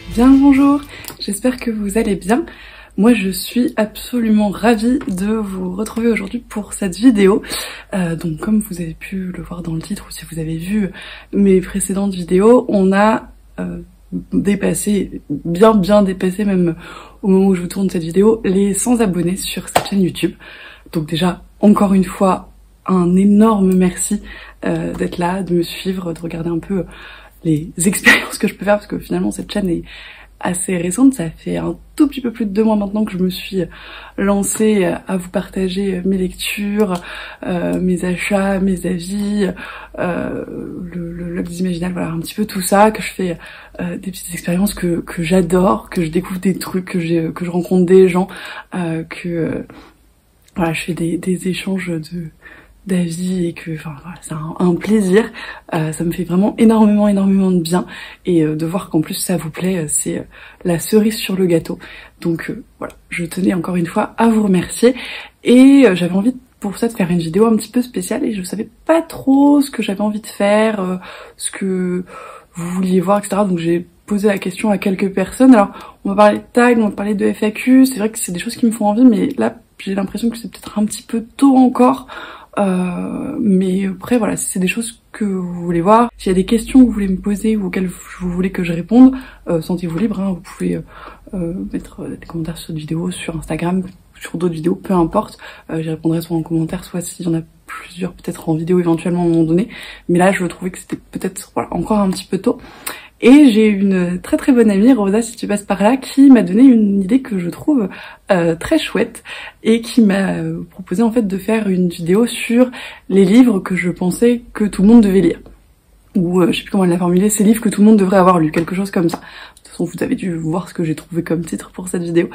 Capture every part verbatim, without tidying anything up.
Bien le bonjour, j'espère que vous allez bien. Moi je suis absolument ravie de vous retrouver aujourd'hui pour cette vidéo. Euh, donc comme vous avez pu le voir dans le titre ou si vous avez vu mes précédentes vidéos, on a euh, dépassé, bien bien dépassé même au moment où je vous tourne cette vidéo, les cent abonnés sur cette chaîne YouTube. Donc déjà, encore une fois, un énorme merci euh, d'être là, de me suivre, de regarder un peu les expériences que je peux faire, parce que finalement cette chaîne est assez récente, ça fait un tout petit peu plus de deux mois maintenant que je me suis lancée à vous partager mes lectures, euh, mes achats, mes avis, euh, le, le log des Imaginales, voilà, un petit peu tout ça, que je fais euh, des petites expériences que, que j'adore, que je découvre des trucs, que, j'ai, que je rencontre des gens, euh, que euh, voilà, je fais des, des échanges de d'avis et que enfin voilà, c'est un, un plaisir, euh, ça me fait vraiment énormément énormément de bien et euh, de voir qu'en plus ça vous plaît, c'est euh, la cerise sur le gâteau. Donc euh, voilà, je tenais encore une fois à vous remercier et euh, j'avais envie pour ça de faire une vidéo un petit peu spéciale et je savais pas trop ce que j'avais envie de faire, euh, ce que vous vouliez voir, et cetera. Donc j'ai posé la question à quelques personnes. Alors on va parler de tag, on va parler de F A Q, c'est vrai que c'est des choses qui me font envie, mais là j'ai l'impression que c'est peut-être un petit peu tôt encore. Euh, mais après voilà, si c'est des choses que vous voulez voir, s'il y a des questions que vous voulez me poser ou auxquelles vous voulez que je réponde, euh, sentez-vous libre, hein, vous pouvez euh, mettre des commentaires sur cette vidéo, sur Instagram, sur d'autres vidéos, peu importe, euh, j'y répondrai soit en commentaire, soit s'il y en a plusieurs peut-être en vidéo éventuellement à un moment donné, mais là je trouvais que c'était peut-être voilà, encore un petit peu tôt. Et j'ai une très très bonne amie, Rosa, si tu passes par là, qui m'a donné une idée que je trouve euh, très chouette et qui m'a euh, proposé en fait de faire une vidéo sur les livres que je pensais que tout le monde devait lire. Ou euh, je sais plus comment elle l'a formulé, ces livres que tout le monde devrait avoir lu, quelque chose comme ça. De toute façon, vous avez dû voir ce que j'ai trouvé comme titre pour cette vidéo.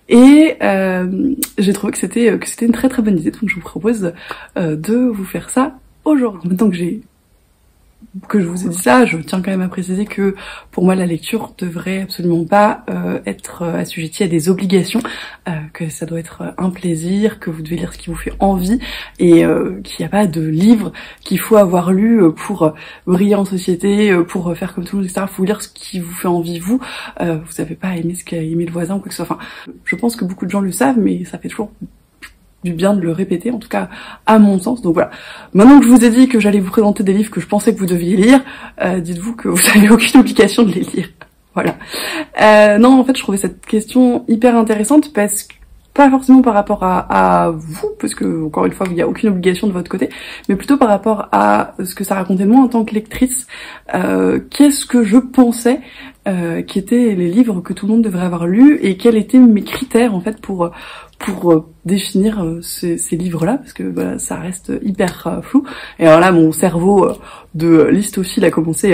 Et euh, j'ai trouvé que c'était que c'était une très très bonne idée, donc je vous propose euh, de vous faire ça aujourd'hui. Maintenant que j'ai que je vous ai dit ça, je tiens quand même à préciser que pour moi la lecture devrait absolument pas euh, être assujettie à des obligations, euh, que ça doit être un plaisir, que vous devez lire ce qui vous fait envie et euh, qu'il n'y a pas de livre qu'il faut avoir lu pour briller en société, pour faire comme tout le monde, et cetera. Il faut lire ce qui vous fait envie vous, euh, vous savez pas aimer ce qu'a aimé le voisin ou quoi que ce soit. Enfin, je pense que beaucoup de gens le savent, mais ça fait toujours du bien de le répéter, en tout cas à mon sens. Donc voilà, maintenant que je vous ai dit que j'allais vous présenter des livres que je pensais que vous deviez lire, euh, dites-vous que vous n'avez aucune obligation de les lire. Voilà. Euh, non, en fait, je trouvais cette question hyper intéressante parce que pas forcément par rapport à, à vous, parce que encore une fois, il n'y a aucune obligation de votre côté, mais plutôt par rapport à ce que ça racontait de moi en tant que lectrice. Euh, qu'est-ce que je pensais euh, qui étaient les livres que tout le monde devrait avoir lus et quels étaient mes critères en fait pour pour euh, définir euh, ces, ces livres-là, parce que voilà, ça reste hyper euh, flou. Et alors là, mon cerveau euh, de listophile a commencé à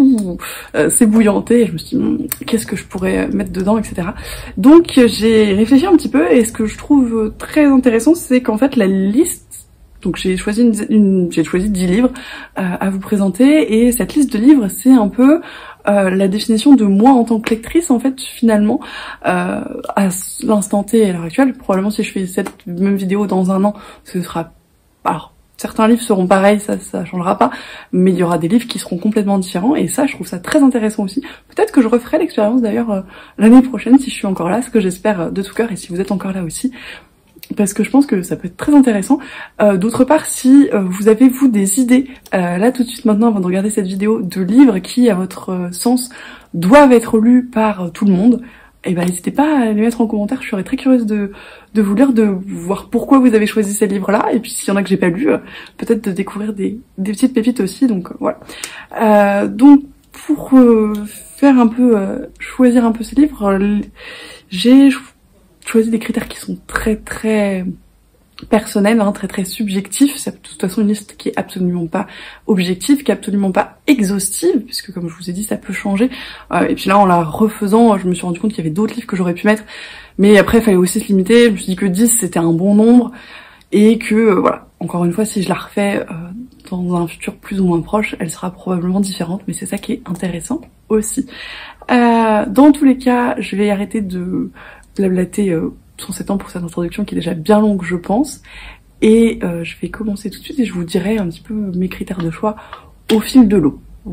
euh, s'ébouillanter, et je me suis dit, hm, qu'est-ce que je pourrais mettre dedans, et cetera. Donc j'ai réfléchi un petit peu, et ce que je trouve très intéressant, c'est qu'en fait, la liste, donc j'ai choisi une, une j'ai choisi dix livres euh, à vous présenter, et cette liste de livres, c'est un peu Euh, la définition de moi en tant que lectrice, en fait, finalement, euh, à l'instant T et à l'heure actuelle. Probablement si je fais cette même vidéo dans un an, ce sera... Alors, certains livres seront pareils, ça ça changera pas, mais il y aura des livres qui seront complètement différents, et ça, je trouve ça très intéressant aussi. Peut-être que je referai l'expérience, d'ailleurs, euh, l'année prochaine, si je suis encore là, ce que j'espère de tout cœur, et si vous êtes encore là aussi, parce que je pense que ça peut être très intéressant. Euh, D'autre part, si euh, vous avez, vous, des idées, euh, là tout de suite maintenant, avant de regarder cette vidéo, de livres qui, à votre euh, sens, doivent être lus par euh, tout le monde, eh ben n'hésitez pas à les mettre en commentaire, je serais très curieuse de, de vous lire, de voir pourquoi vous avez choisi ces livres-là, et puis s'il y en a que j'ai pas lu, euh, peut-être de découvrir des, des petites pépites aussi, donc euh, voilà. Euh, donc, pour euh, faire un peu, euh, choisir un peu ces livres, euh, j'ai choisi des critères qui sont très très personnels, hein, très très subjectifs. C'est de toute façon une liste qui est absolument pas objective, qui est absolument pas exhaustive, puisque comme je vous ai dit, ça peut changer. Euh, et puis là, en la refaisant, je me suis rendu compte qu'il y avait d'autres livres que j'aurais pu mettre, mais après, il fallait aussi se limiter. Je me suis dit que dix, c'était un bon nombre, et que, euh, voilà, encore une fois, si je la refais euh, dans un futur plus ou moins proche, elle sera probablement différente, mais c'est ça qui est intéressant aussi. Euh, dans tous les cas, je vais arrêter de blablater euh, cent sept ans pour cette introduction qui est déjà bien longue, je pense, et euh, je vais commencer tout de suite et je vous dirai un petit peu mes critères de choix au fil de l'eau. Voilà.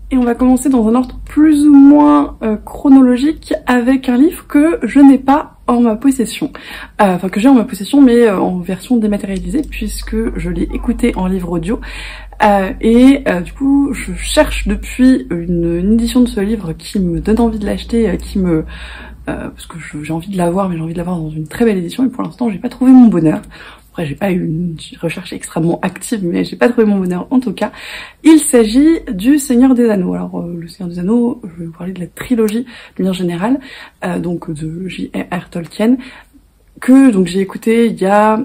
Et on va commencer dans un ordre plus ou moins euh, chronologique avec un livre que je n'ai pas en ma possession. Euh, enfin que j'ai en ma possession mais euh, en version dématérialisée puisque je l'ai écouté en livre audio. Euh, et euh, du coup je cherche depuis une, une édition de ce livre qui me donne envie de l'acheter, euh, qui me... Euh, parce que j'ai envie de l'avoir mais j'ai envie de l'avoir dans une très belle édition et pour l'instant j'ai pas trouvé mon bonheur. Après, j'ai pas eu une recherche extrêmement active, mais j'ai pas trouvé mon bonheur en tout cas. Il s'agit du Seigneur des Anneaux. Alors, euh, le Seigneur des Anneaux, je vais vous parler de la trilogie de manière générale, euh, donc de J R R Tolkien, que donc j'ai écouté il y a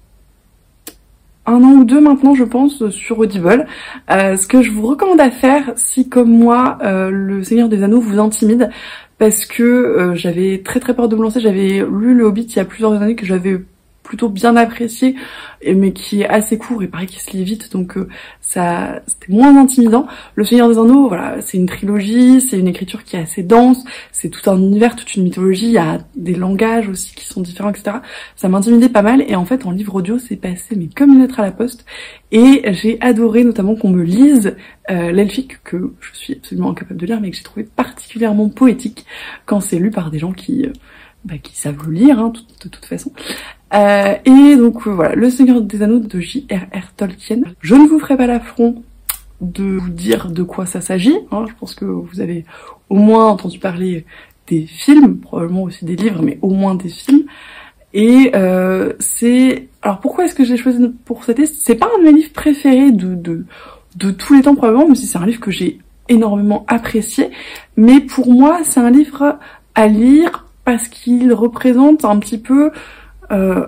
un an ou deux maintenant, je pense, sur Audible. Euh, ce que je vous recommande à faire, si comme moi, euh, le Seigneur des Anneaux vous intimide, parce que euh, j'avais très très peur de me lancer. J'avais lu Le Hobbit il y a plusieurs années que j'avais plutôt bien apprécié, mais qui est assez court et pareil qui se lit vite, donc euh, ça c'était moins intimidant. Le Seigneur des Anneaux, voilà, c'est une trilogie, c'est une écriture qui est assez dense, c'est tout un univers, toute une mythologie, il y a des langages aussi qui sont différents, et cetera. Ça m'intimidait pas mal, et en fait en livre audio c'est passé mais comme une lettre à la poste, et j'ai adoré notamment qu'on me lise euh, l'elfique, que je suis absolument incapable de lire, mais que j'ai trouvé particulièrement poétique quand c'est lu par des gens qui... Euh, Bah, qui savent le lire, hein, tout, de toute façon. Euh, et donc euh, voilà, Le Seigneur des Anneaux de J R R Tolkien. Je ne vous ferai pas l'affront de vous dire de quoi ça s'agit, hein, je pense que vous avez au moins entendu parler des films, probablement aussi des livres, mais au moins des films. Et euh, c'est... Alors pourquoi est-ce que j'ai choisi pour cette liste? C'est pas un de mes livres préférés de, de, de tous les temps probablement, même si c'est un livre que j'ai énormément apprécié, mais pour moi c'est un livre à lire parce qu'il représente un petit peu euh,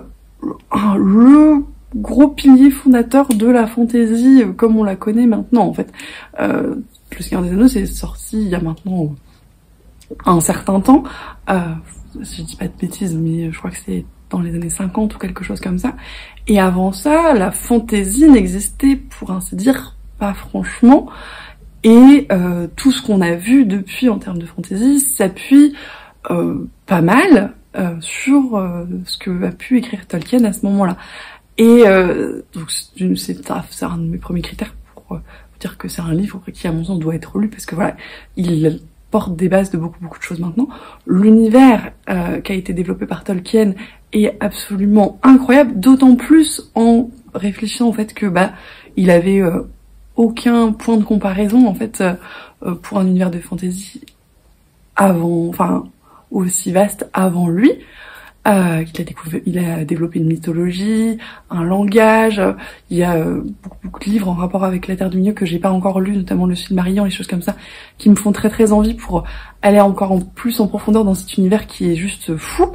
le gros pilier fondateur de la fantasy comme on la connaît maintenant en fait. Euh, le Seigneur des Anneaux c'est sorti il y a maintenant un certain temps, euh, si je dis pas de bêtises mais je crois que c'est dans les années cinquante ou quelque chose comme ça, et avant ça la fantasy n'existait pour ainsi dire pas franchement, et euh, tout ce qu'on a vu depuis en termes de fantasy s'appuie Euh, pas mal euh, sur euh, ce que a pu écrire Tolkien à ce moment-là. Et euh, donc c'est un de mes premiers critères pour euh, dire que c'est un livre qui à mon sens doit être lu, parce que voilà, il porte des bases de beaucoup beaucoup de choses maintenant. L'univers euh, qui a été développé par Tolkien est absolument incroyable, d'autant plus en réfléchissant au fait que bah il avait euh, aucun point de comparaison en fait euh, pour un univers de fantasy avant, enfin aussi vaste avant lui, euh, qu'il a découvert, il a développé une mythologie, un langage, il y a euh, beaucoup, beaucoup de livres en rapport avec la Terre du Milieu que j'ai pas encore lu, notamment le Silmarillion, les choses comme ça, qui me font très très envie pour aller encore en plus en profondeur dans cet univers qui est juste fou.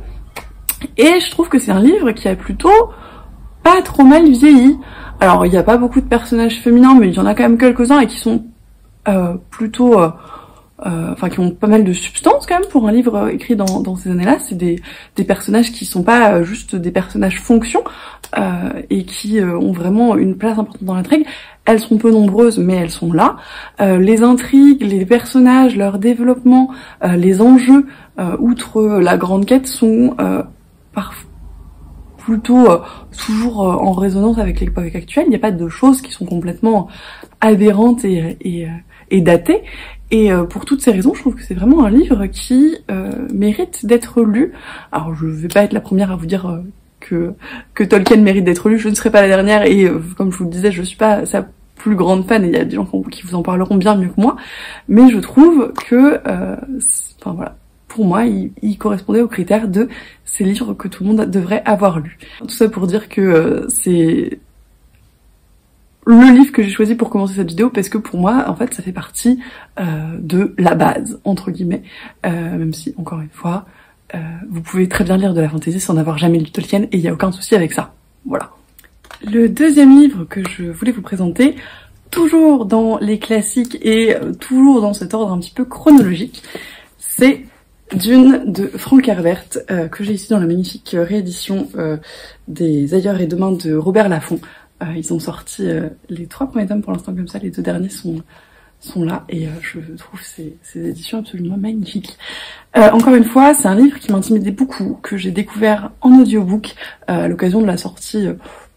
Et je trouve que c'est un livre qui a plutôt pas trop mal vieilli. Alors il y a pas beaucoup de personnages féminins, mais il y en a quand même quelques-uns et qui sont euh, plutôt... Euh, Euh, enfin qui ont pas mal de substance quand même pour un livre euh, écrit dans, dans ces années-là. C'est des, des personnages qui sont pas euh, juste des personnages fonction euh, et qui euh, ont vraiment une place importante dans l'intrigue. Elles sont peu nombreuses mais elles sont là. Euh, les intrigues, les personnages, leur développement, euh, les enjeux, euh, outre la grande quête, sont euh, parfois plutôt euh, toujours euh, en résonance avec l'époque actuelle. Il n'y a pas de choses qui sont complètement aberrantes et, et, et datées. Et euh, pour toutes ces raisons, je trouve que c'est vraiment un livre qui euh, mérite d'être lu. Alors je vais pas être la première à vous dire euh, que que Tolkien mérite d'être lu, je ne serai pas la dernière, et euh, comme je vous le disais, je suis pas sa plus grande fan, et il y a des gens qui vous en parleront bien mieux que moi, mais je trouve que, euh, enfin voilà, pour moi, il, il correspondait aux critères de ces livres que tout le monde devrait avoir lu. Tout ça pour dire que euh, c'est le livre que j'ai choisi pour commencer cette vidéo, parce que pour moi, en fait, ça fait partie euh, de la base, entre guillemets, euh, même si, encore une fois, euh, vous pouvez très bien lire de la fantasy sans avoir jamais lu Tolkien, et il n'y a aucun souci avec ça. Voilà. Le deuxième livre que je voulais vous présenter, toujours dans les classiques et euh, toujours dans cet ordre un petit peu chronologique, c'est Dune de Frank Herbert, euh, que j'ai ici dans la magnifique réédition euh, des Ailleurs et Demain de Robert Laffont. Euh, ils ont sorti euh, les trois premiers tomes pour l'instant comme ça, les deux derniers sont sont là, et euh, je trouve ces, ces éditions absolument magnifiques. Euh, encore une fois, c'est un livre qui m'intimidait beaucoup, que j'ai découvert en audiobook euh, à l'occasion de la sortie euh,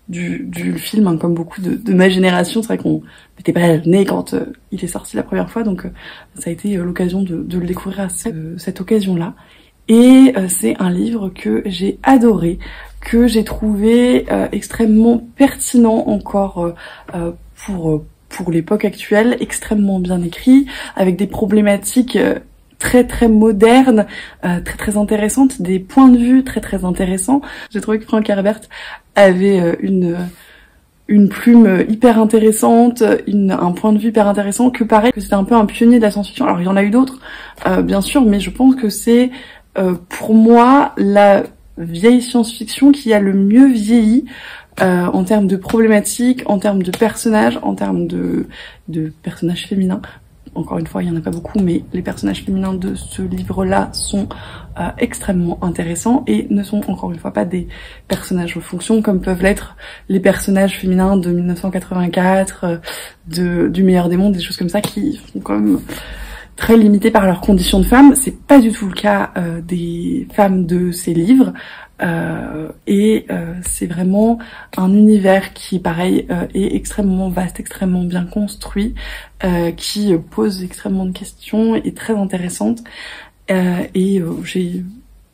du, du film, hein, comme beaucoup de, de ma génération. C'est vrai qu'on n'était pas né quand euh, il est sorti la première fois, donc euh, ça a été euh, l'occasion de, de le découvrir à cette, euh, cette occasion-là. Et euh, c'est un livre que j'ai adoré, que j'ai trouvé euh, extrêmement pertinent encore euh, euh, pour pour l'époque actuelle, extrêmement bien écrit, avec des problématiques euh, très très modernes, euh, très très intéressantes, des points de vue très très intéressants. J'ai trouvé que Frank Herbert avait euh, une une plume hyper intéressante, une, un point de vue hyper intéressant, que pareil, que c'était un peu un pionnier de la science-fiction. Alors il y en a eu d'autres, euh, bien sûr, mais je pense que c'est euh, pour moi la vieille science-fiction qui a le mieux vieilli euh, en termes de problématiques, en termes de personnages, en termes de, de personnages féminins. Encore une fois, il y en a pas beaucoup, mais les personnages féminins de ce livre-là sont euh, extrêmement intéressants et ne sont encore une fois pas des personnages en fonction comme peuvent l'être les personnages féminins de mille neuf cent quatre-vingt-quatre, euh, de, du meilleur des mondes, des choses comme ça qui sont quand même très limitées par leurs conditions de femmes. C'est pas du tout le cas euh, des femmes de ces livres. Euh, et euh, c'est vraiment un univers qui, pareil, euh, est extrêmement vaste, extrêmement bien construit, euh, qui pose extrêmement de questions et très intéressante. Euh, et euh, j'ai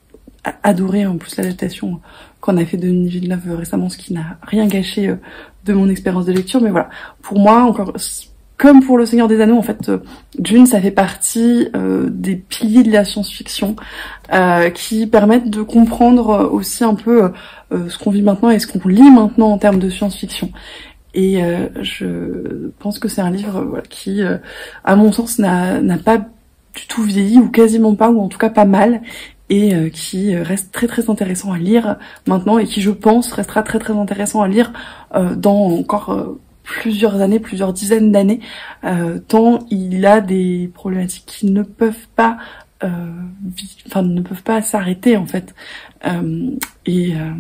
adoré en plus l'adaptation qu'on a fait de Denis Villeneuve récemment, ce qui n'a rien gâché euh, de mon expérience de lecture. Mais voilà, pour moi, encore comme pour Le Seigneur des Anneaux, en fait, euh, Dune, ça fait partie euh, des piliers de la science-fiction euh, qui permettent de comprendre aussi un peu euh, ce qu'on vit maintenant et ce qu'on lit maintenant en termes de science-fiction. Et euh, je pense que c'est un livre voilà, qui, euh, à mon sens, n'a n'a pas du tout vieilli, ou quasiment pas, ou en tout cas pas mal, et euh, qui reste très très intéressant à lire maintenant, et qui, je pense, restera très très intéressant à lire euh, dans encore... Euh, plusieurs années, plusieurs dizaines d'années, euh, tant il a des problématiques qui ne peuvent pas, euh, enfin ne peuvent pas s'arrêter en fait. Euh, et euh,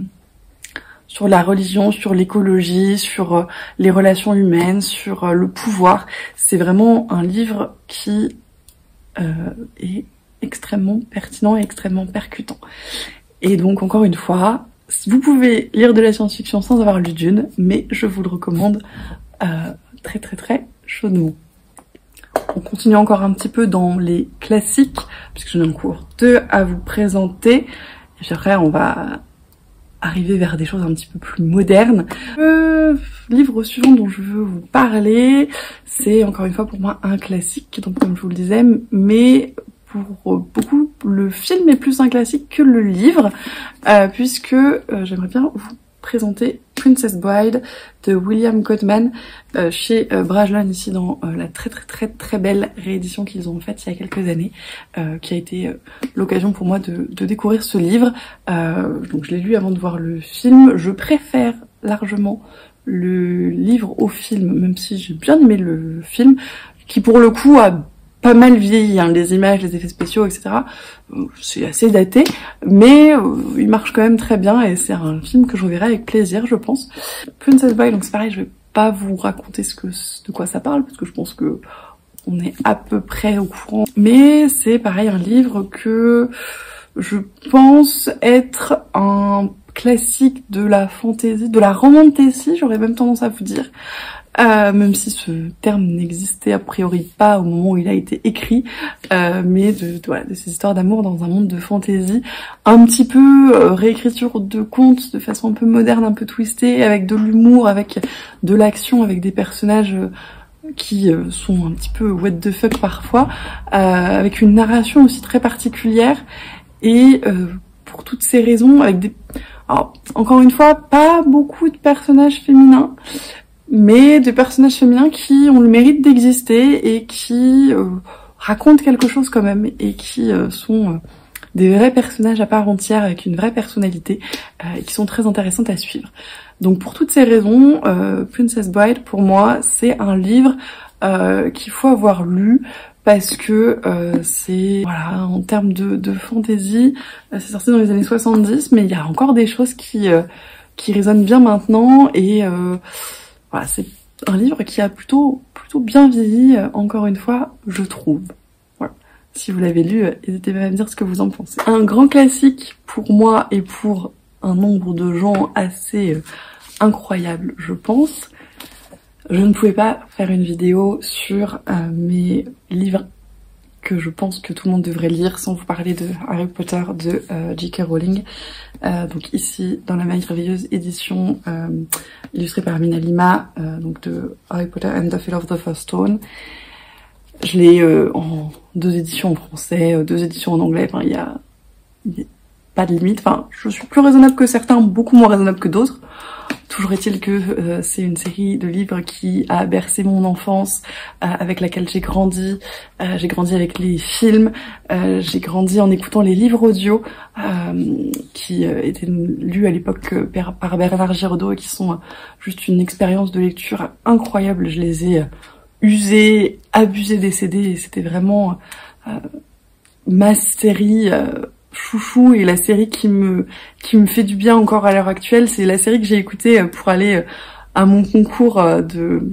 sur la religion, sur l'écologie, sur euh, les relations humaines, sur euh, le pouvoir, c'est vraiment un livre qui euh, est extrêmement pertinent et extrêmement percutant. Et donc encore une fois, vous pouvez lire de la science-fiction sans avoir lu Dune, mais je vous le recommande euh, très très très chaudement. On continue encore un petit peu dans les classiques, puisque j'en ai encore deux à vous présenter. Et puis après, on va arriver vers des choses un petit peu plus modernes. Le livre suivant dont je veux vous parler, c'est encore une fois pour moi un classique, donc comme je vous le disais, mais pour beaucoup, le film est plus un classique que le livre, euh, puisque euh, j'aimerais bien vous présenter Princess Bride de William Goldman euh, chez euh, Brajlon, ici dans euh, la très très très très belle réédition qu'ils ont faite il y a quelques années, euh, qui a été euh, l'occasion pour moi de, de découvrir ce livre. Euh, donc je l'ai lu avant de voir le film. Je préfère largement le livre au film, même si j'ai bien aimé le film, qui pour le coup a pas mal vieilli, hein, les images, les effets spéciaux, et cetera. C'est assez daté, mais euh, il marche quand même très bien et c'est un film que je reverrai avec plaisir, je pense. Princess Bride, donc c'est pareil, je vais pas vous raconter ce que, de quoi ça parle, parce que je pense que on est à peu près au courant. Mais c'est pareil, un livre que je pense être un classique de la fantasy, de la romantasy, j'aurais même tendance à vous dire. Euh, même si ce terme n'existait a priori pas au moment où il a été écrit, euh, mais de, de, voilà, de ces histoires d'amour dans un monde de fantaisie, un petit peu euh, réécriture de contes de façon un peu moderne, un peu twistée, avec de l'humour, avec de l'action, avec des personnages euh, qui euh, sont un petit peu what the fuck parfois, euh, avec une narration aussi très particulière, et euh, pour toutes ces raisons, avec des... Alors, encore une fois, pas beaucoup de personnages féminins, mais des personnages féminins qui ont le mérite d'exister et qui euh, racontent quelque chose quand même, et qui euh, sont euh, des vrais personnages à part entière avec une vraie personnalité, euh, et qui sont très intéressantes à suivre. Donc pour toutes ces raisons, euh, Princess Bride pour moi c'est un livre euh, qu'il faut avoir lu, parce que euh, c'est, voilà, en termes de, de fantasy, euh, c'est sorti dans les années soixante-dix, mais il y a encore des choses qui, euh, qui résonnent bien maintenant, et euh, voilà, c'est un livre qui a plutôt plutôt bien vieilli, euh, encore une fois, je trouve. Voilà. Si vous l'avez lu, euh, n'hésitez pas à me dire ce que vous en pensez. Un grand classique pour moi et pour un nombre de gens assez euh, incroyable, je pense. Je ne pouvais pas faire une vidéo sur euh, mes livres que je pense que tout le monde devrait lire sans vous parler de Harry Potter de euh, J K Rowling. Euh, donc ici, dans la merveilleuse édition euh, illustrée par Mina Lima, euh, donc de Harry Potter and the Philosopher's of the First Stone. Je l'ai euh, en deux éditions en français, deux éditions en anglais, enfin il y a, y a pas de limite. Enfin, je suis plus raisonnable que certains, beaucoup moins raisonnable que d'autres. Toujours est-il que euh, c'est une série de livres qui a bercé mon enfance, euh, avec laquelle j'ai grandi. Euh, j'ai grandi avec les films, euh, j'ai grandi en écoutant les livres audio euh, qui euh, étaient lus à l'époque euh, par, par Bernard Giraudot et qui sont euh, juste une expérience de lecture incroyable. Je les ai euh, usés, abusés des C D et c'était vraiment euh, ma série euh, chouchou et la série qui me qui me fait du bien encore à l'heure actuelle. C'est la série que j'ai écoutée pour aller à mon concours de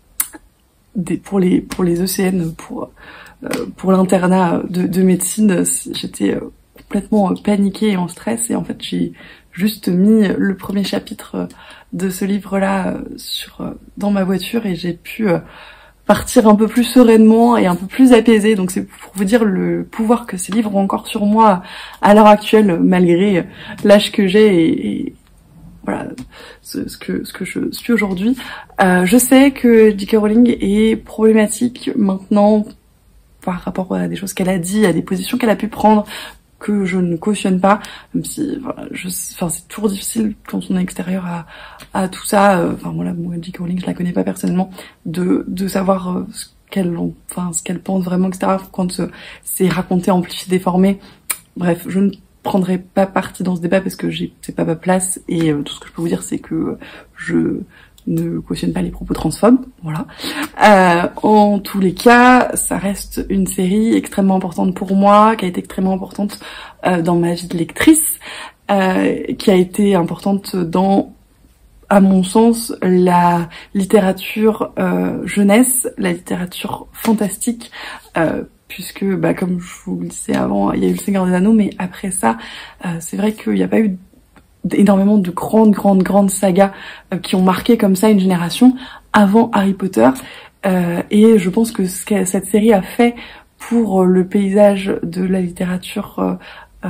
des pour les pour les E C N pour pour l'internat de, de médecine. J'étais complètement paniquée et en stress et en fait j'ai juste mis le premier chapitre de ce livre-là sur dans ma voiture et j'ai pu partir un peu plus sereinement et un peu plus apaisée. Donc c'est pour vous dire le pouvoir que ces livres ont encore sur moi à l'heure actuelle, malgré l'âge que j'ai et, et voilà ce, ce que ce que je suis aujourd'hui. Euh, je sais que J K Rowling est problématique maintenant par rapport à des choses qu'elle a dit, à des positions qu'elle a pu prendre que je ne cautionne pas, même si voilà, je, enfin c'est toujours difficile quand on est extérieur à, à tout ça. Euh, enfin voilà, moi J K Rowling je la connais pas personnellement, de de savoir euh, ce qu'elle, enfin ce qu'elle pense vraiment, et cetera. Quand euh, c'est raconté, amplifié, déformé. Bref, je ne prendrai pas partie dans ce débat parce que j'ai c'est pas ma place et euh, tout ce que je peux vous dire c'est que je ne cautionne pas les propos transphobes, voilà. Euh, en tous les cas, ça reste une série extrêmement importante pour moi, qui a été extrêmement importante euh, dans ma vie de lectrice, euh, qui a été importante dans, à mon sens, la littérature euh, jeunesse, la littérature fantastique, euh, puisque, bah, comme je vous le disais avant, il y a eu Le Seigneur des Anneaux, mais après ça, euh, c'est vrai qu'il n'y a pas eu énormément de grandes, grandes, grandes sagas euh, qui ont marqué comme ça une génération avant Harry Potter. Euh, et je pense que ce que cette série a fait pour le paysage de la littérature euh, euh,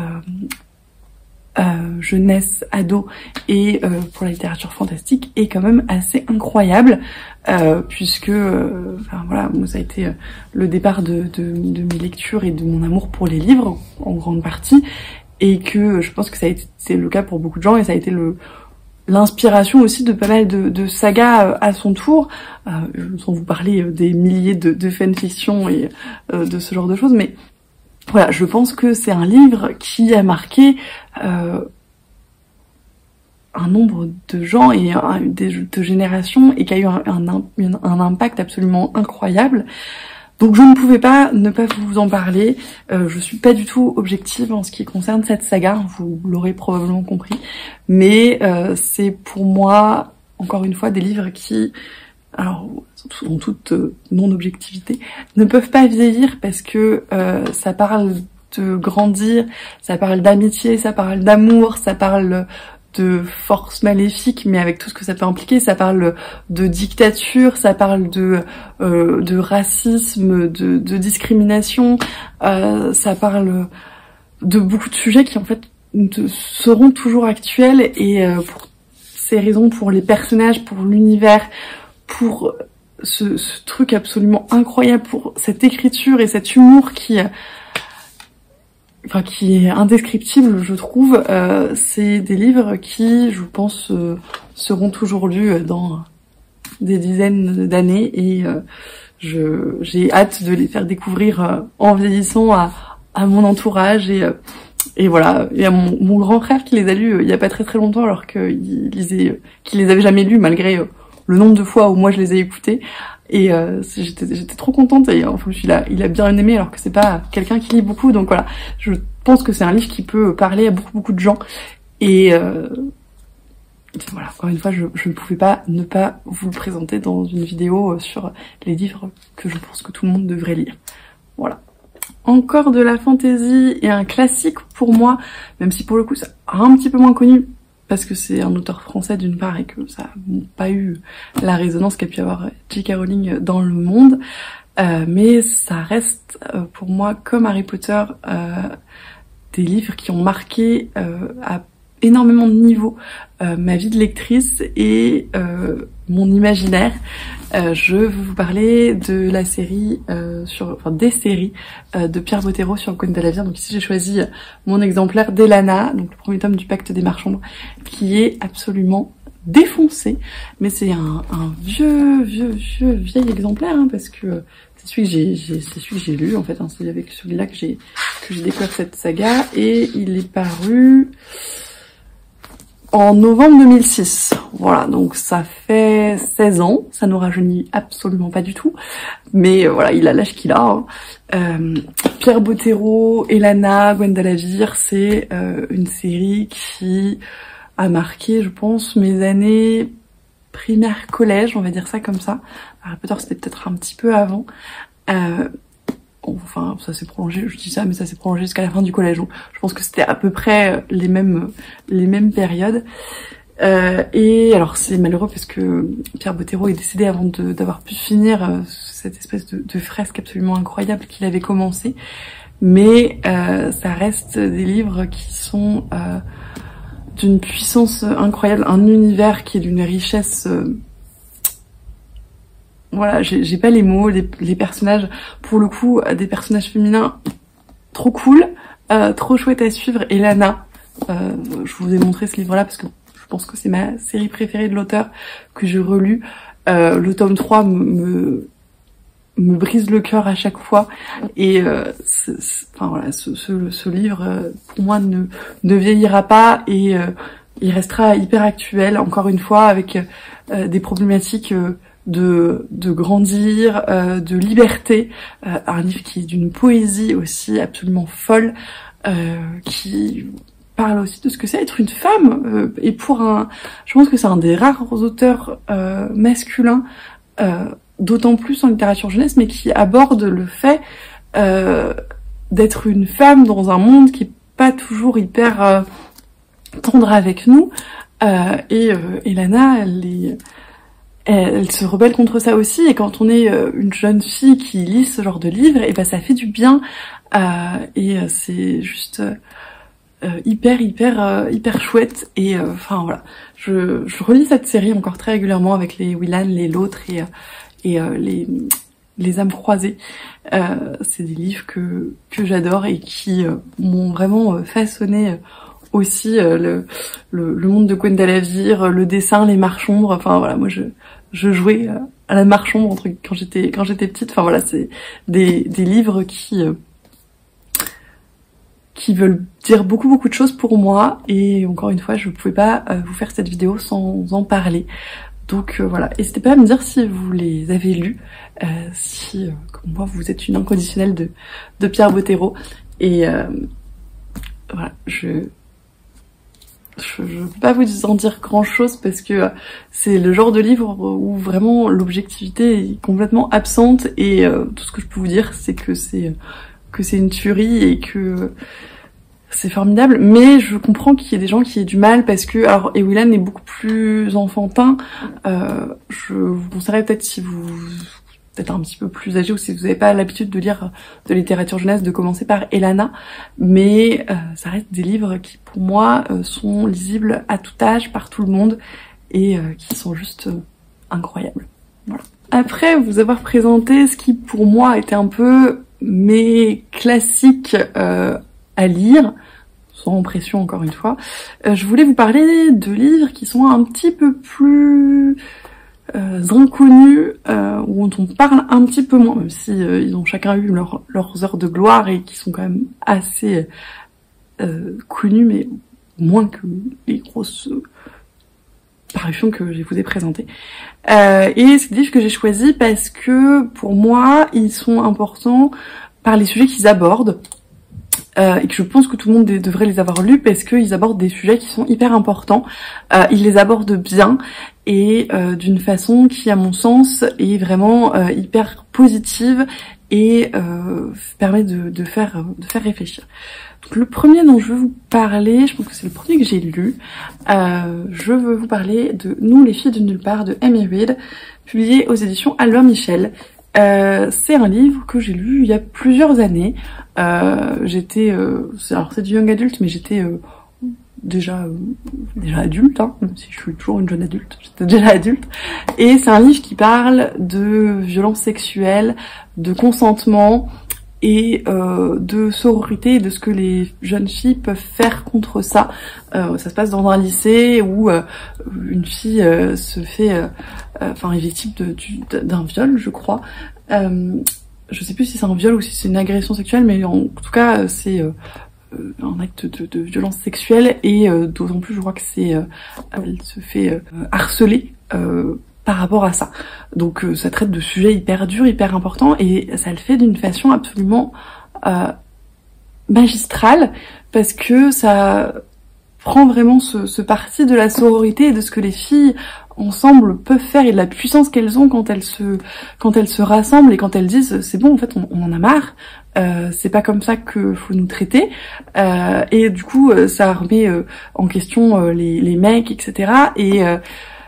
euh, jeunesse, ado et euh, pour la littérature fantastique est quand même assez incroyable, euh, puisque euh, enfin, voilà, moi, ça a été euh, le départ de, de, de mes lectures et de mon amour pour les livres en grande partie. Et que je pense que ça a été, c'est le cas pour beaucoup de gens et ça a été le l'inspiration aussi de pas mal de, de sagas à son tour, euh, sans vous parler des milliers de, de fanfictions et euh, de ce genre de choses. Mais voilà, je pense que c'est un livre qui a marqué euh, un nombre de gens et un, de, de générations et qui a eu un, un, un impact absolument incroyable. Donc je ne pouvais pas ne pas vous en parler. Euh, je suis pas du tout objective en ce qui concerne cette saga, vous l'aurez probablement compris. Mais euh, c'est pour moi, encore une fois, des livres qui, alors en toute euh, non-objectivité, ne peuvent pas vieillir parce que euh, ça parle de grandir, ça parle d'amitié, ça parle d'amour, ça parle de force maléfique, mais avec tout ce que ça peut impliquer. Ça parle de dictature, ça parle de euh, de racisme, de, de discrimination, euh, ça parle de beaucoup de sujets qui en fait seront toujours actuels et euh, pour ces raisons, pour les personnages, pour l'univers, pour ce, ce truc absolument incroyable, pour cette écriture et cet humour qui enfin qui est indescriptible, je trouve. Euh, c'est des livres qui, je pense, euh, seront toujours lus dans des dizaines d'années et euh, je j'ai hâte de les faire découvrir euh, en vieillissant à, à mon entourage et euh, et voilà, et à mon, mon grand frère qui les a lus euh, il y a pas très très longtemps alors qu'il lisait, euh, qu'il les avait jamais lus malgré euh, le nombre de fois où moi je les ai écoutés. Et euh, j'étais j'étais trop contente et en plus il a il a bien aimé alors que c'est pas quelqu'un qui lit beaucoup, donc voilà, je pense que c'est un livre qui peut parler à beaucoup beaucoup de gens et euh, voilà, encore une fois je, je ne pouvais pas ne pas vous le présenter dans une vidéo sur les livres que je pense que tout le monde devrait lire. Voilà. Encore de la fantasy et un classique pour moi, même si pour le coup c'est un petit peu moins connu parce que c'est un auteur français d'une part et que ça n'a pas eu la résonance qu'a pu avoir J K Rowling dans le monde, euh, mais ça reste euh, pour moi comme Harry Potter euh, des livres qui ont marqué euh, à énormément de niveaux euh, ma vie de lectrice et euh, mon imaginaire. Euh, je veux vous parler de la série, euh, sur, enfin des séries euh, de Pierre Bottero sur Gwendalavir. Donc ici j'ai choisi mon exemplaire d'Elana, donc le premier tome du Pacte des Marchands, qui est absolument défoncé. Mais c'est un, un vieux, vieux, vieux, vieil exemplaire, hein, parce que c'est celui que j'ai, j'ai c'est celui que j'ai lu en fait. Hein, c'est avec celui-là que j'ai que j'ai découvert cette saga et il est paru en novembre deux mille six, voilà, donc ça fait seize ans, ça nous rajeunit absolument pas du tout, mais euh, voilà, il a l'âge qu'il a. Hein. Euh, Pierre Bottero, Elana, Gwendalavir, c'est euh, une série qui a marqué, je pense, mes années primaire collège, on va dire ça comme ça. Harry Potter, c'était peut-être un petit peu avant. Euh, Enfin, ça s'est prolongé, je dis ça, mais ça s'est prolongé jusqu'à la fin du collège. Donc, je pense que c'était à peu près les mêmes, les mêmes périodes. Euh, et alors, c'est malheureux parce que Pierre Bottero est décédé avant de, d'avoir pu finir euh, cette espèce de, de fresque absolument incroyable qu'il avait commencé. Mais euh, ça reste des livres qui sont euh, d'une puissance incroyable, un univers qui est d'une richesse... Euh, Voilà, j'ai, j'ai pas les mots, les, les personnages, pour le coup, des personnages féminins trop cool, euh, trop chouette à suivre. Elana, euh, je vous ai montré ce livre-là parce que je pense que c'est ma série préférée de l'auteur que j'ai relu. Euh, le tome trois me, me, me brise le cœur à chaque fois. Et euh, c'est, c'est, enfin voilà, ce, ce, ce livre, euh, pour moi, ne, ne vieillira pas et euh, il restera hyper actuel, encore une fois, avec euh, des problématiques... Euh, de de grandir, euh, de liberté, euh, un livre qui est d'une poésie aussi absolument folle, euh, qui parle aussi de ce que c'est être une femme, euh, et pour un, je pense que c'est un des rares auteurs euh, masculins, euh, d'autant plus en littérature jeunesse, mais qui aborde le fait euh, d'être une femme dans un monde qui est pas toujours hyper euh, tendre avec nous, euh, et euh, Elana, elle est Elle se rebelle contre ça aussi, et quand on est une jeune fille qui lit ce genre de livre, et ben ça fait du bien, euh, et c'est juste euh, hyper hyper euh, hyper chouette. Et enfin euh, voilà, je, je relis cette série encore très régulièrement avec les Willan, les L'Autre et et euh, les les âmes croisées. Euh, c'est des livres que que j'adore et qui euh, m'ont vraiment façonné. Aussi euh, le, le, le monde de Gwendalavir, le dessin, les marches-ombres, enfin voilà, moi je, je jouais à la marche-ombre entre, quand j'étais quand j'étais petite, enfin voilà, c'est des, des livres qui, euh, qui veulent dire beaucoup beaucoup de choses pour moi, et encore une fois, je ne pouvais pas euh, vous faire cette vidéo sans en parler. Donc euh, voilà, n'hésitez pas à me dire si vous les avez lus, euh, si, euh, comme moi, vous êtes une inconditionnelle de, de Pierre Bottero, et euh, voilà, je... Je ne peux pas vous en dire grand chose parce que c'est le genre de livre où vraiment l'objectivité est complètement absente, et euh, tout ce que je peux vous dire c'est que c'est que c'est une tuerie et que c'est formidable. Mais je comprends qu'il y ait des gens qui aient du mal parce que, alors, Ewilan est beaucoup plus enfantin. Euh, je vous conseillerais peut-être, si vous peut-être un petit peu plus âgé ou si vous n'avez pas l'habitude de lire de littérature jeunesse, de commencer par Elana, mais euh, ça reste des livres qui pour moi euh, sont lisibles à tout âge, par tout le monde, et euh, qui sont juste euh, incroyables. Voilà. Après vous avoir présenté ce qui pour moi était un peu mes classiques euh, à lire, sans pression encore une fois, euh, je voulais vous parler de livres qui sont un petit peu plus... Euh, inconnus, euh, où on parle un petit peu moins, même si euh, ils ont chacun eu leur, leurs heures de gloire et qui sont quand même assez euh, connus, mais moins que les grosses euh, parutions que je vous ai présentées. Euh, et c'est des livres que j'ai choisis parce que pour moi ils sont importants par les sujets qu'ils abordent. Euh, et que je pense que tout le monde devrait les avoir lus parce qu'ils abordent des sujets qui sont hyper importants. Euh, ils les abordent bien et euh, d'une façon qui, à mon sens, est vraiment euh, hyper positive et euh, permet de, de faire de faire réfléchir. Donc le premier dont je veux vous parler, je pense que c'est le premier que j'ai lu, euh, je veux vous parler de Nous les filles de nulle part de Amy Reed, publié aux éditions Albin Michel. Euh, c'est un livre que j'ai lu il y a plusieurs années. Euh, j'étais, euh, alors c'est du young adulte, mais j'étais euh, déjà euh, déjà adulte, hein, même si je suis toujours une jeune adulte, j'étais déjà adulte. Et c'est un livre qui parle de violence sexuelle, de consentement et euh, de sororité et de ce que les jeunes filles peuvent faire contre ça. Euh, ça se passe dans un lycée où euh, une fille euh, se fait, euh, euh, enfin est victime d'un viol, je crois. Euh, je sais plus si c'est un viol ou si c'est une agression sexuelle, mais en tout cas c'est euh, un acte de, de violence sexuelle et euh, d'autant plus je crois que c'est, euh, elle se fait euh, harceler. Euh, par rapport à ça. Donc euh, ça traite de sujets hyper durs, hyper importants, et ça le fait d'une façon absolument euh, magistrale, parce que ça prend vraiment ce, ce parti de la sororité et de ce que les filles ensemble peuvent faire et de la puissance qu'elles ont quand elles se quand elles se rassemblent et quand elles disent c'est bon en fait on, on en a marre, euh, c'est pas comme ça que faut nous traiter, euh, et du coup ça remet euh, en question euh, les, les mecs, etc. et euh,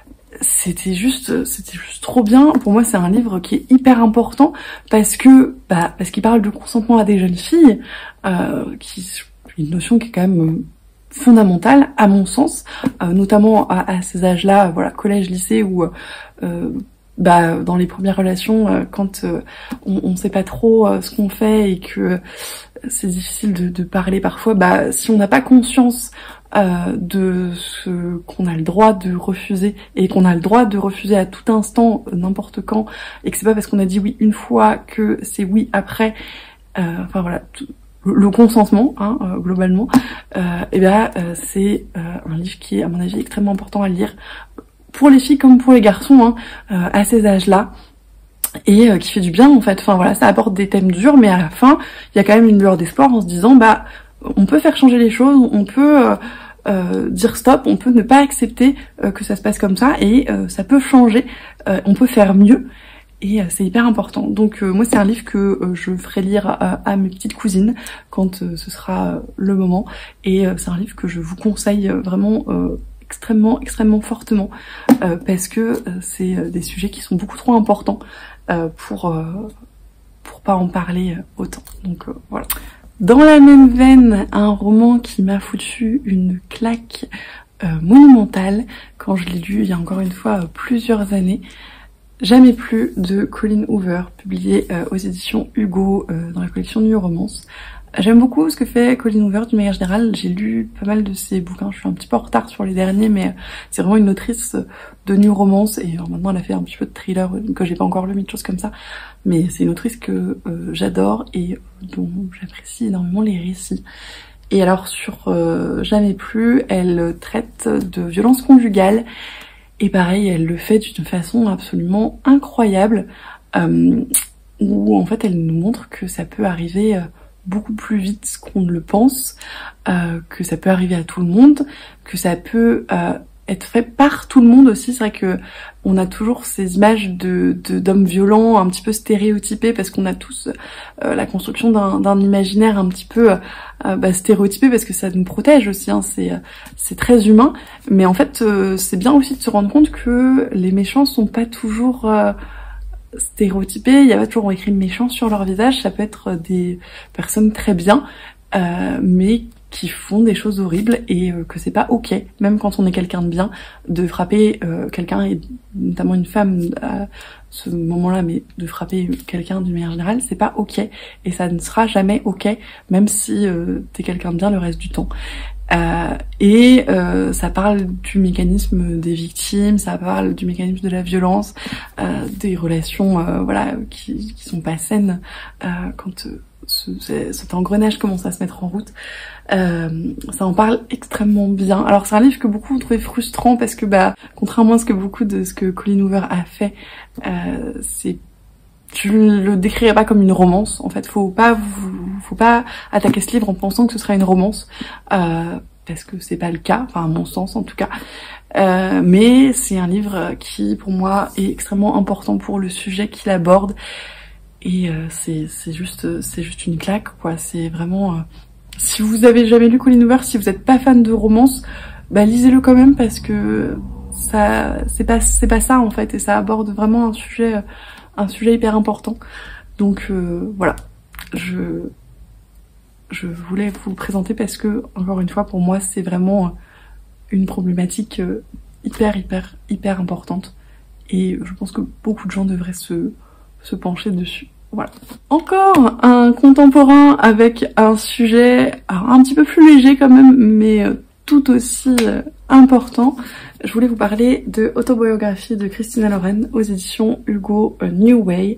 c'était juste c'était juste trop bien. Pour moi c'est un livre qui est hyper important parce que bah parce qu'il parle de consentement à des jeunes filles, euh, qui une notion qui est quand même fondamentale à mon sens, euh, notamment à, à ces âges-là, voilà, collège, lycée, où euh, bah dans les premières relations, euh, quand euh, on, on sait pas trop euh, ce qu'on fait et que euh, c'est difficile de, de parler parfois, bah si on n'a pas conscience Euh, de ce qu'on a le droit de refuser et qu'on a le droit de refuser à tout instant, n'importe quand, et que c'est pas parce qu'on a dit oui une fois que c'est oui après, euh, enfin voilà, tout, le, le consentement, hein, euh, globalement, euh, et ben euh, c'est euh, un livre qui est à mon avis extrêmement important à lire pour les filles comme pour les garçons, hein, euh, à ces âges-là. Et euh, qui fait du bien en fait. Enfin voilà, ça apporte des thèmes durs, mais à la fin, il y a quand même une lueur d'espoir en se disant bah on peut faire changer les choses, on peut euh, euh, dire stop, on peut ne pas accepter euh, que ça se passe comme ça, et euh, ça peut changer, euh, on peut faire mieux, et euh, c'est hyper important. Donc euh, moi c'est un livre que euh, je ferai lire à, à mes petites cousines quand euh, ce sera euh, le moment, et euh, c'est un livre que je vous conseille euh, vraiment euh, extrêmement extrêmement fortement, euh, parce que euh, c'est euh, des sujets qui sont beaucoup trop importants euh, pour euh, pour pas en parler euh, autant. Donc euh, voilà. Dans la même veine, un roman qui m'a foutu une claque euh, monumentale quand je l'ai lu il y a encore une fois euh, plusieurs années. Jamais plus de Colleen Hoover, publié euh, aux éditions Hugo euh, dans la collection New Romance. J'aime beaucoup ce que fait Colleen Hoover d'une manière générale. J'ai lu pas mal de ses bouquins, je suis un petit peu en retard sur les derniers, mais c'est vraiment une autrice de New Romance, et euh, maintenant elle a fait un petit peu de thriller que j'ai pas encore lu, mais de choses comme ça. Mais c'est une autrice que euh, j'adore et dont j'apprécie énormément les récits. Et alors sur euh, Jamais plus, elle traite de violence conjugale, et pareil, elle le fait d'une façon absolument incroyable, euh, où en fait elle nous montre que ça peut arriver euh, beaucoup plus vite qu'on ne le pense, euh, que ça peut arriver à tout le monde, que ça peut euh, être fait par tout le monde aussi. C'est vrai que on a toujours ces images de de- d'hommes violents un petit peu stéréotypés, parce qu'on a tous euh, la construction d'un d'un imaginaire un petit peu euh, bah, stéréotypé, parce que ça nous protège aussi, hein, c'est euh, c'est très humain. Mais en fait euh, c'est bien aussi de se rendre compte que les méchants sont pas toujours euh, stéréotypés, il y a pas toujours écrit méchant sur leur visage, ça peut être des personnes très bien, euh, mais qui font des choses horribles, et euh, que c'est pas ok, même quand on est quelqu'un de bien, de frapper euh, quelqu'un, et notamment une femme à ce moment-là, mais de frapper quelqu'un d'une manière générale, c'est pas ok, et ça ne sera jamais ok, même si euh, t'es quelqu'un de bien le reste du temps. Euh, et euh, ça parle du mécanisme des victimes, ça parle du mécanisme de la violence, euh, des relations euh, voilà, qui, qui sont pas saines euh, quand euh, ce, cet engrenage commence à se mettre en route. Euh, ça en parle extrêmement bien. Alors c'est un livre que beaucoup ont trouvé frustrant, parce que bah contrairement à ce que beaucoup de ce que Colleen Hoover a fait, euh, c'est je le décrirais pas comme une romance. En fait, faut pas faut pas attaquer ce livre en pensant que ce sera une romance, euh, parce que c'est pas le cas, enfin à mon sens en tout cas. Euh, mais c'est un livre qui pour moi est extrêmement important pour le sujet qu'il aborde, et euh, c'est c'est juste c'est juste une claque quoi. C'est vraiment euh... si vous avez jamais lu Colleen Hoover, si vous n'êtes pas fan de romance, bah lisez-le quand même parce que ça c'est pas c'est pas ça en fait, et ça aborde vraiment un sujet un sujet hyper important. Donc euh, voilà, je je voulais vous le présenter parce que encore une fois pour moi c'est vraiment une problématique hyper hyper hyper importante et je pense que beaucoup de gens devraient se se pencher dessus. Voilà. Encore un contemporain avec un sujet alors, un petit peu plus léger quand même, mais tout aussi important. Je voulais vous parler de Autobiographie de Christina Lauren aux éditions Hugo New Way.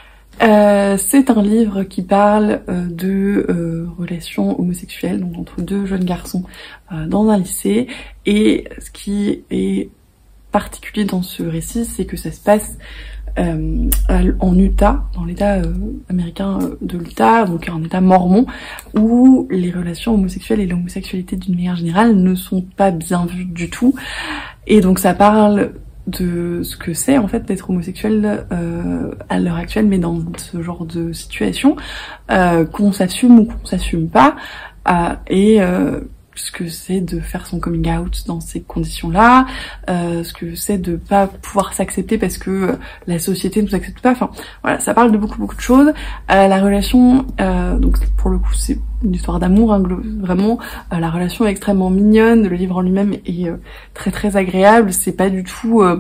Euh, c'est un livre qui parle euh, de euh, relations homosexuelles, donc entre deux jeunes garçons euh, dans un lycée. Et ce qui est particulier dans ce récit, c'est que ça se passe euh, en Utah, dans l'état euh, américain de l'Utah, donc un état mormon, où les relations homosexuelles et l'homosexualité d'une manière générale ne sont pas bien vues du tout. Et donc ça parle de ce que c'est en fait d'être homosexuel euh, à l'heure actuelle, mais dans ce genre de situation, euh, qu'on s'assume ou qu'on s'assume pas, euh, et euh, ce que c'est de faire son coming out dans ces conditions-là, euh, ce que c'est de pas pouvoir s'accepter parce que la société ne nous accepte pas. Enfin, voilà, ça parle de beaucoup beaucoup de choses. Euh, la relation, euh, donc pour le coup, c'est une histoire d'amour, hein, vraiment. Euh, la relation est extrêmement mignonne. Le livre en lui-même est euh, très très agréable. C'est pas du tout euh,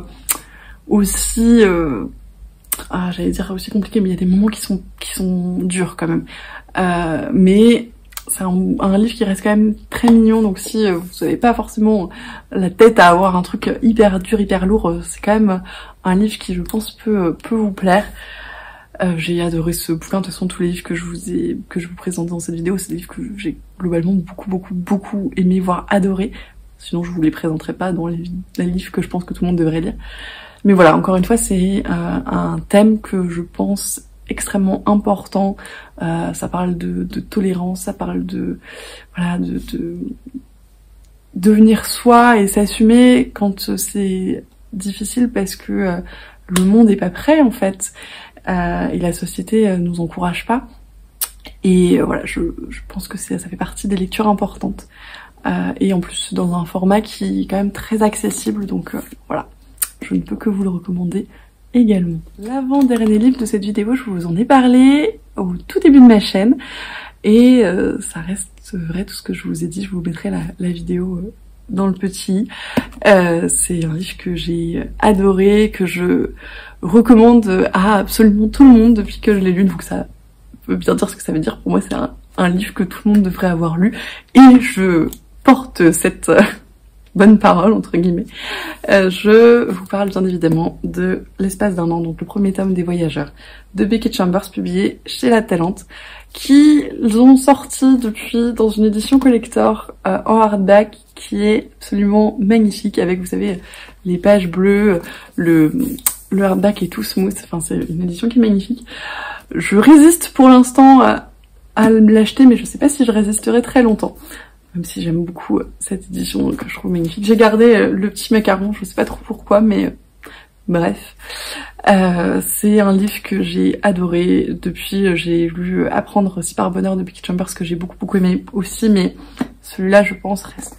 aussi, euh, ah, j'allais dire aussi compliqué, mais il y a des moments qui sont qui sont durs quand même. Euh, mais c'est un, un livre qui reste quand même très mignon, donc si euh, vous n'avez pas forcément la tête à avoir un truc hyper dur, hyper lourd, euh, c'est quand même un livre qui, je pense, peut, peut vous plaire. Euh, j'ai adoré ce bouquin. De toute façon, tous les livres que je vous ai, que je vous présente dans cette vidéo, c'est des livres que j'ai globalement beaucoup, beaucoup, beaucoup aimé, voire adoré. Sinon, je vous les présenterai pas dans les, les livres que je pense que tout le monde devrait lire. Mais voilà, encore une fois, c'est euh, un thème que je pense extrêmement important. Euh, ça parle de, de tolérance, ça parle de voilà de, de devenir soi et s'assumer quand c'est difficile parce que euh, le monde est pas prêt en fait, euh, et la société euh, nous encourage pas. Et euh, voilà, je, je pense que ça fait partie des lectures importantes, euh, et en plus dans un format qui est quand même très accessible. Donc euh, voilà, je ne peux que vous le recommander également. L'avant-dernier livre de cette vidéo, je vous en ai parlé au tout début de ma chaîne, et euh, ça reste vrai tout ce que je vous ai dit. Je vous mettrai la, la vidéo euh, dans le petit. Euh, c'est un livre que j'ai adoré, que je recommande à absolument tout le monde depuis que je l'ai lu, donc ça veut bien dire ce que ça veut dire. Pour moi, c'est un, un livre que tout le monde devrait avoir lu, et je porte cette euh, bonne parole, entre guillemets. Euh, je vous parle bien évidemment de L'espace d'un an, donc le premier tome des Voyageurs, de Becky Chambers, publié chez La Talente, qui ont sorti depuis dans une édition collector euh, en hardback, qui est absolument magnifique, avec, vous savez, les pages bleues, le, le hardback est tout smooth. Enfin, c'est une édition qui est magnifique. Je résiste pour l'instant à, à l'acheter, mais je sais pas si je résisterai très longtemps. Même si j'aime beaucoup cette édition que je trouve magnifique. J'ai gardé le petit macaron, je sais pas trop pourquoi, mais bref. Euh, c'est un livre que j'ai adoré. Depuis, j'ai lu Apprendre si par bonheur de Becky Chambers, que j'ai beaucoup beaucoup aimé aussi, mais celui-là, je pense, reste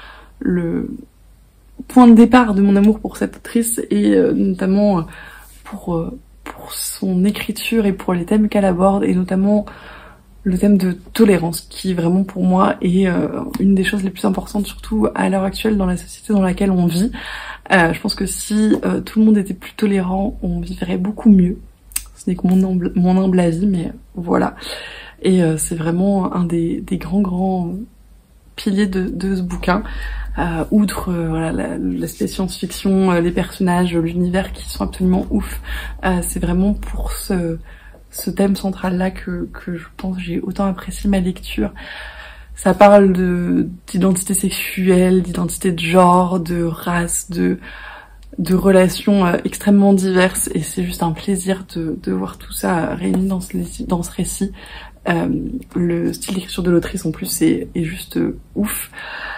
le point de départ de mon amour pour cette autrice, et euh, notamment pour, euh, pour son écriture et pour les thèmes qu'elle aborde, et notamment le thème de tolérance, qui vraiment pour moi est euh, une des choses les plus importantes, surtout à l'heure actuelle dans la société dans laquelle on vit. Euh, je pense que si euh, tout le monde était plus tolérant, on vivrait beaucoup mieux. Ce n'est que mon humble, mon humble avis, mais voilà. Et euh, c'est vraiment un des, des grands grands piliers de, de ce bouquin. Euh, outre euh, voilà, l'aspect science-fiction, euh, les personnages, l'univers qui sont absolument ouf, euh, c'est vraiment pour ce ce thème central là que, que je pense j'ai autant apprécié ma lecture. Ça parle de d'identité sexuelle, d'identité de genre, de race, de de relations euh, extrêmement diverses, et c'est juste un plaisir de, de voir tout ça réuni dans ce, dans ce récit. Euh, le style d'écriture de l'autrice en plus est, est juste euh, ouf. Enfin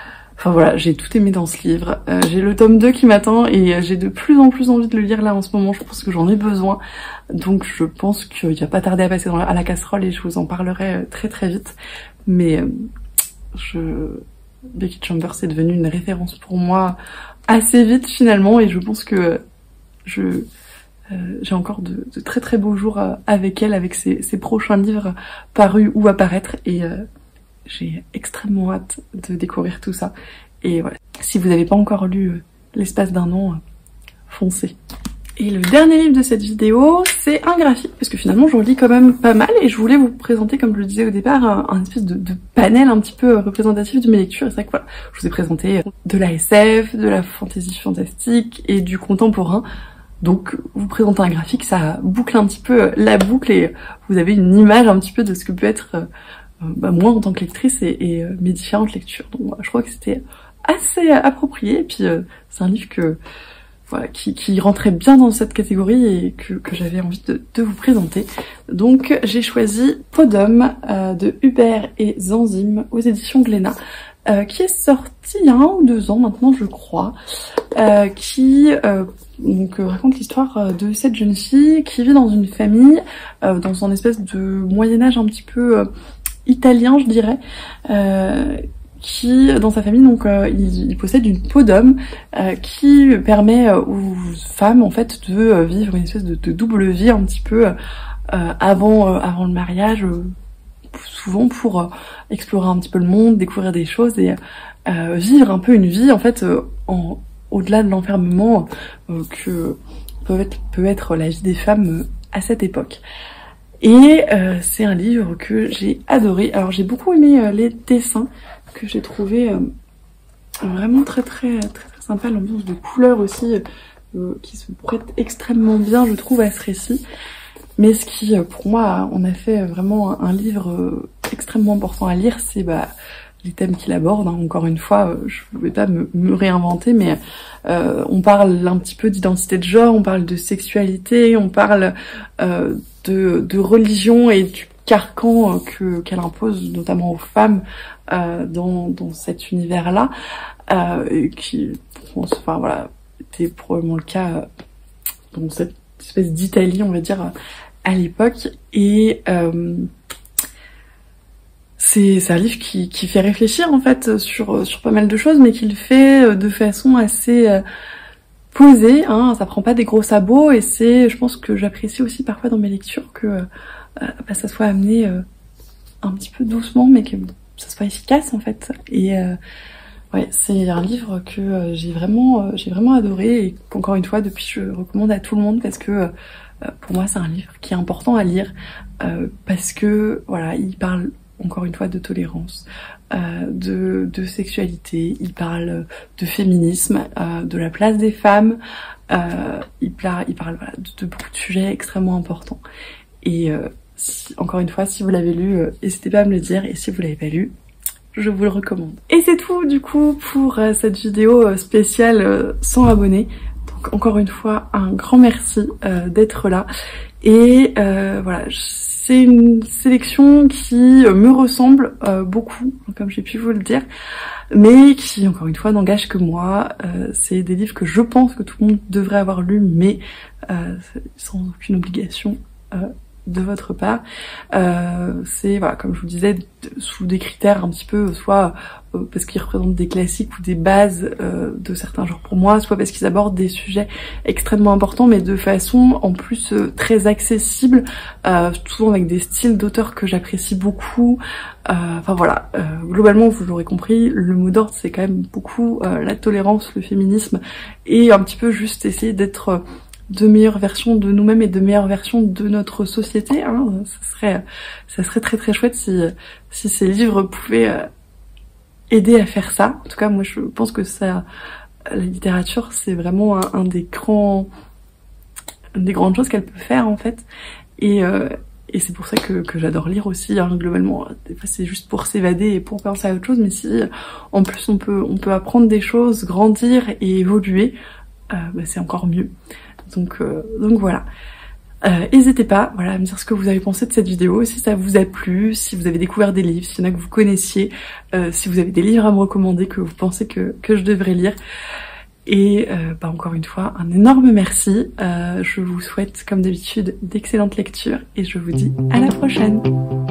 Enfin voilà, j'ai tout aimé dans ce livre. Euh, j'ai le tome deux qui m'attend et j'ai de plus en plus envie de le lire là en ce moment. Je pense que j'en ai besoin. Donc je pense qu'il n'y a pas tardé à passer dans la, à la casserole et je vous en parlerai très très vite. Mais euh, je... Becky Chambers est devenue une référence pour moi assez vite finalement et je pense que je euh, j'ai encore de, de très très beaux jours avec elle, avec ses, ses prochains livres parus ou à paraître et euh, j'ai extrêmement hâte de découvrir tout ça. Et voilà, si vous n'avez pas encore lu euh, l'espace d'un an, euh, foncez. Et le dernier livre de cette vidéo, c'est un graphique, parce que finalement j'en lis quand même pas mal, et je voulais vous présenter, comme je le disais au départ, un, un espèce de, de panel un petit peu représentatif de mes lectures. Et c'est vrai que voilà, je vous ai présenté de la S F, de la fantasy fantastique et du contemporain. Donc vous présenter un graphique, ça boucle un petit peu la boucle, et vous avez une image un petit peu de ce que peut être euh, bah, moi en tant que lectrice et, et euh, mes différentes lectures. Donc voilà, je crois que c'était assez approprié, et puis euh, c'est un livre que voilà, qui, qui rentrait bien dans cette catégorie et que, que j'avais envie de, de vous présenter. Donc j'ai choisi Podum euh, de Hubert et Zanzim aux éditions Glénat, euh, qui est sorti il y a un ou deux ans maintenant je crois, euh, qui euh, donc, euh, raconte l'histoire de cette jeune fille qui vit dans une famille, euh, dans un espèce de Moyen-Âge un petit peu euh, italien je dirais, euh, qui, dans sa famille, donc euh, il, il possède une peau d'homme euh, qui permet euh, aux femmes en fait de euh, vivre une espèce de, de double vie un petit peu euh, avant euh, avant le mariage, euh, souvent pour euh, explorer un petit peu le monde, découvrir des choses et euh, vivre un peu une vie en fait euh, en au-delà de l'enfermement euh, que peut être peut être la vie des femmes euh, à cette époque. Et euh, c'est un livre que j'ai adoré. Alors j'ai beaucoup aimé euh, les dessins, que j'ai trouvé euh, vraiment très très très très sympa, l'ambiance de couleurs aussi euh, qui se prête extrêmement bien je trouve à ce récit. Mais ce qui euh, pour moi on a fait vraiment un livre euh, extrêmement important à lire, c'est bah, les thèmes qu'il aborde, hein. Encore une fois, euh, je ne vais pas me, me réinventer, mais euh, on parle un petit peu d'identité de genre, on parle de sexualité, on parle euh, de, de religion et du carcan que qu'elle impose notamment aux femmes euh, dans, dans cet univers-là, euh, qui, enfin voilà, était probablement le cas dans cette espèce d'Italie, on va dire, à l'époque. Et euh, c'est c'est un livre qui qui fait réfléchir en fait sur sur pas mal de choses, mais qui le fait de façon assez euh, posée. Hein, ça prend pas des gros sabots, et c'est, je pense que j'apprécie aussi parfois dans mes lectures que euh, bah, ça soit amené euh, un petit peu doucement, mais que ça soit efficace en fait. Et euh, ouais, c'est un livre que euh, j'ai vraiment, euh, j'ai vraiment adoré, et qu'encore une fois depuis je recommande à tout le monde, parce que euh, pour moi c'est un livre qui est important à lire, euh, parce que voilà, il parle encore une fois de tolérance, euh, de, de sexualité, il parle de féminisme, euh, de la place des femmes, euh, il, parle, il parle voilà, de, de beaucoup de sujets extrêmement importants. Et euh, si, encore une fois, si vous l'avez lu, euh, n'hésitez pas à me le dire, et si vous l'avez pas lu, je vous le recommande. Et c'est tout du coup pour euh, cette vidéo euh, spéciale euh, cent abonnés. Donc encore une fois, un grand merci euh, d'être là. Et euh, voilà, c'est une sélection qui me ressemble euh, beaucoup, comme j'ai pu vous le dire, mais qui, encore une fois, n'engage que moi. Euh, c'est des livres que je pense que tout le monde devrait avoir lu, mais euh, sans aucune obligation euh, de votre part. Euh, c'est, voilà, comme je vous disais, de, sous des critères un petit peu, soit euh, parce qu'ils représentent des classiques ou des bases euh, de certains genres pour moi, soit parce qu'ils abordent des sujets extrêmement importants, mais de façon en plus euh, très accessible, euh, souvent avec des styles d'auteurs que j'apprécie beaucoup. Euh, enfin voilà, euh, globalement, vous l'aurez compris, le mot d'ordre c'est quand même beaucoup euh, la tolérance, le féminisme, et un petit peu juste essayer d'être euh, de meilleures versions de nous-mêmes et de meilleures versions de notre société. Hein. Ça serait, ça serait très très chouette si, si ces livres pouvaient euh, aider à faire ça. En tout cas, moi je pense que ça, la littérature, c'est vraiment un, un des grands, une des grandes choses qu'elle peut faire en fait. Et, euh, et c'est pour ça que, que j'adore lire aussi. Hein, globalement, des fois c'est juste pour s'évader et pour penser à autre chose, mais si en plus on peut, on peut apprendre des choses, grandir et évoluer, euh, bah, c'est encore mieux. Donc, euh, donc voilà. Euh, n'hésitez pas, voilà, à me dire ce que vous avez pensé de cette vidéo, si ça vous a plu, si vous avez découvert des livres, s'il y en a que vous connaissiez, euh, si vous avez des livres à me recommander que vous pensez que, que je devrais lire. Et euh, bah encore une fois, un énorme merci. Euh, je vous souhaite, comme d'habitude, d'excellentes lectures et je vous dis à la prochaine.